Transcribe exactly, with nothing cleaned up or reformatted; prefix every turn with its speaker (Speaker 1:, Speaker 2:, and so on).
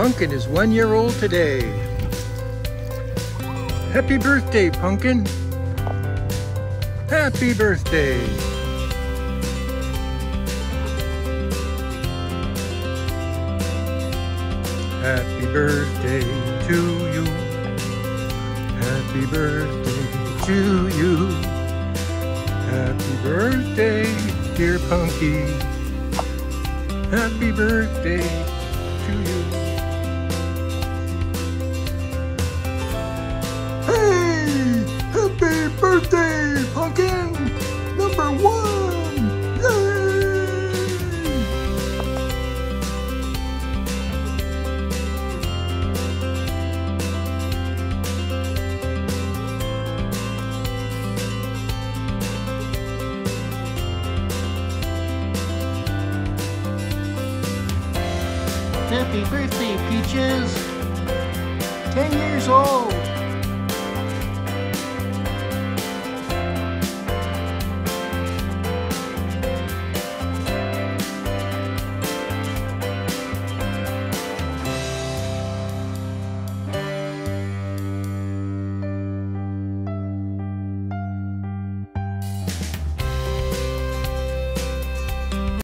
Speaker 1: Punkin is one year old today. Happy birthday, Punkin. Happy birthday. Happy birthday to you. Happy birthday to you. Happy birthday, dear Punky. Happy birthday to you. Hey! Happy birthday, Punkin! Number one! Yay!
Speaker 2: Happy birthday, Peaches! Ten years old!